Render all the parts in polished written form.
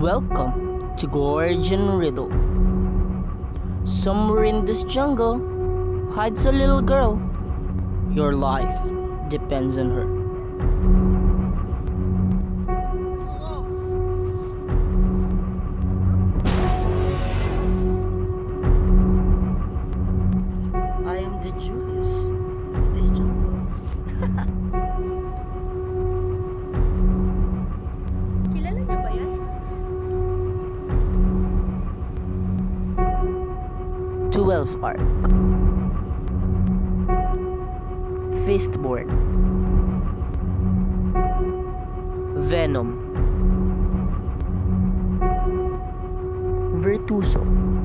Welcome to Gordian Riddle. Somewhere in this jungle hides a little girl. Your life depends on her. I am the Julius of this jungle. Kilala niyo ba yan? 12 Arc Fistborn Venom Virtuoso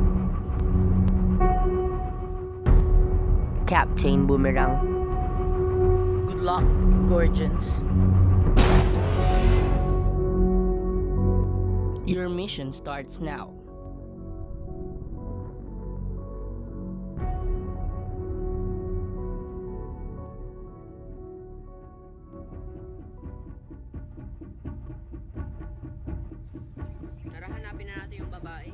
Captain Boomerang. Good luck, Gorgians. Your mission starts now. Tara, hanapin na natin yung babae.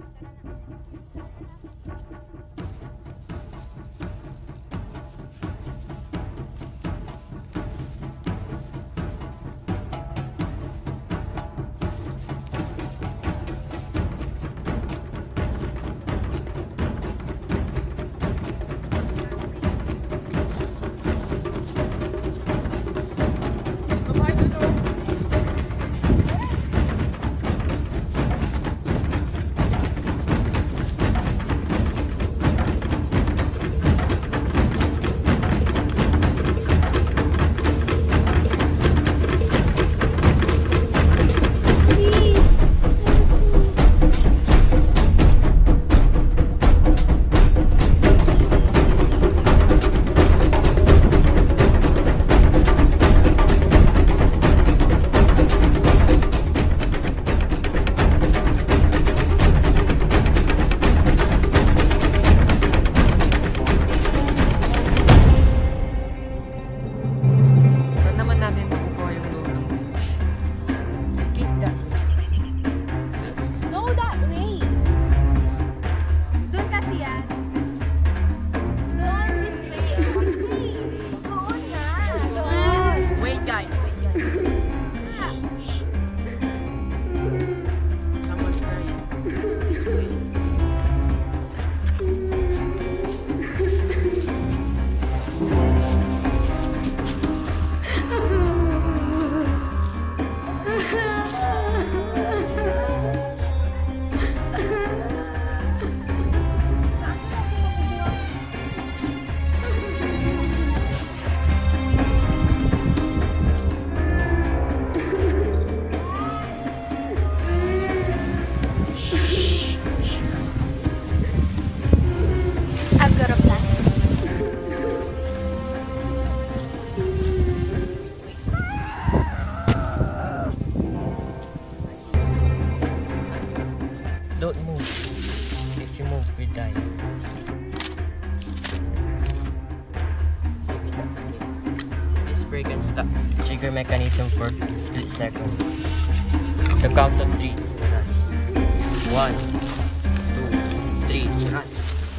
Don't move. If you move, we die. This spray can stop trigger mechanism for split second. The count of 3. Run. 1, 2, 3. Run.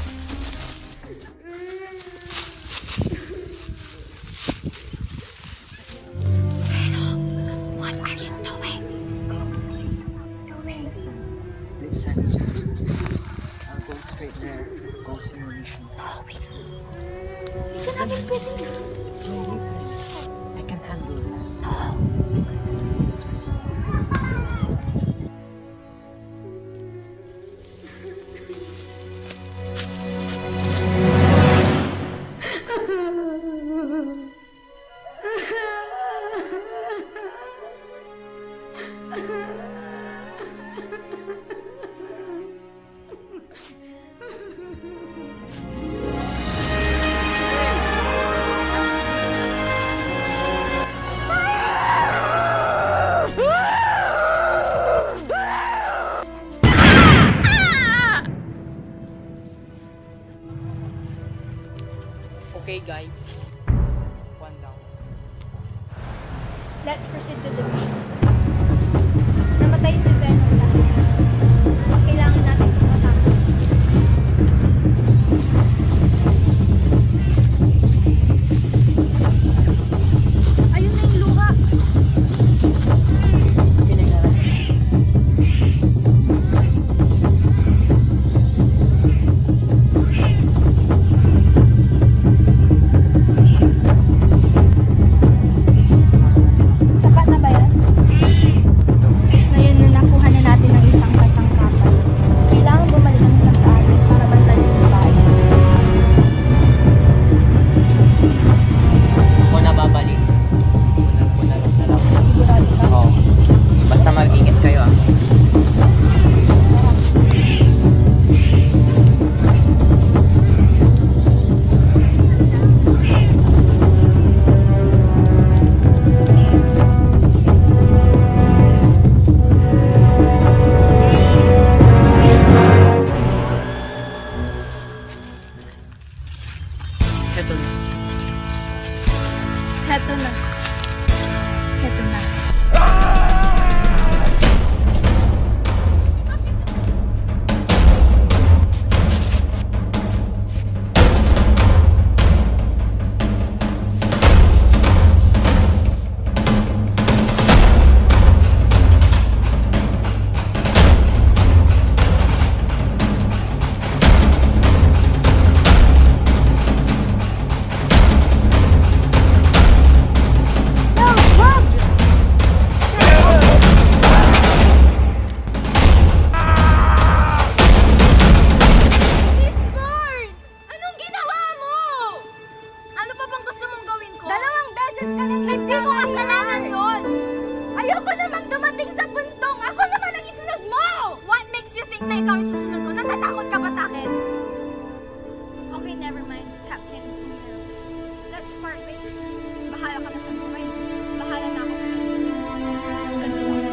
What are you doing? Split seconds. I'll go straight there. Go simulation. Oh, wait. Hindi ka namin pwede na. I can handle this. Okay guys, one down. Let's proceed to the mission. Namatay si Venom dahil kailangan natin itong matapos. Ayun na yung luha. Sapat na ba yan? Ngayon na nakuha na natin ng isang kasangkapan. Kailangan bumalik ang isa sa atin para bantayan yung bayan. Ako na babalik. Punalong na lang. Sigurado ka? Oo. Basta mag-ingat kayo ah. Heto na. Heto na. Heto na. Hindi ko kasalanan yun! Ayoko naman dumating sa puntong! Ako naman ang isunod mo! What makes you think na ikaw ang susunod ko? Natatakot ka ba sa akin? Okay, never mind, Captain. Let's part ways. Bahala ka na sa buhay. Bahala na ako sa sarili. Ganun lang.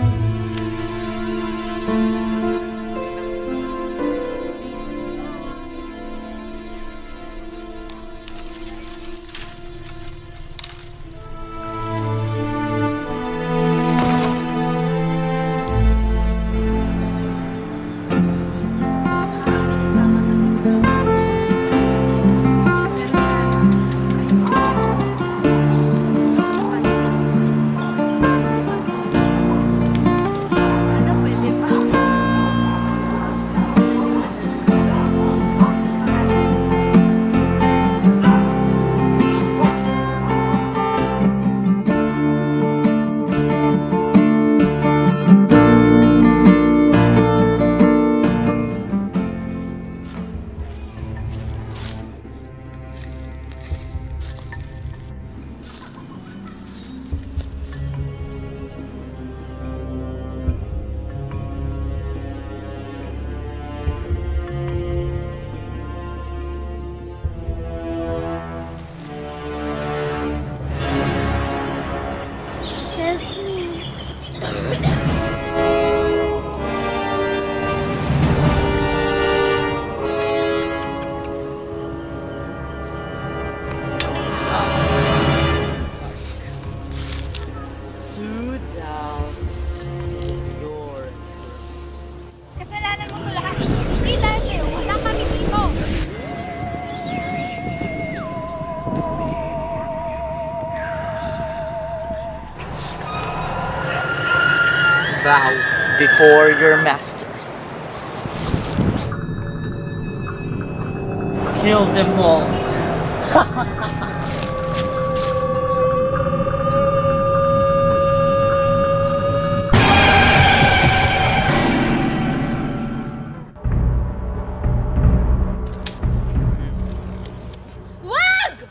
Kasalanan mo to lahat. Hindi dahil sa'yo, wala kami dito. Bow before your master. Kill them all. Wag!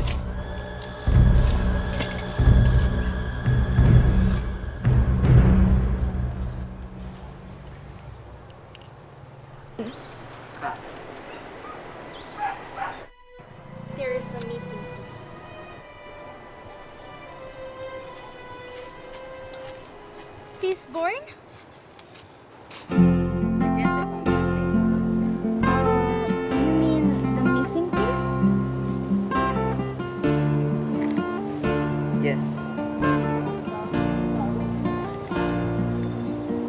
There is a missing piece. Fishborn? Yes, I found something. You mean the missing piece? Yes.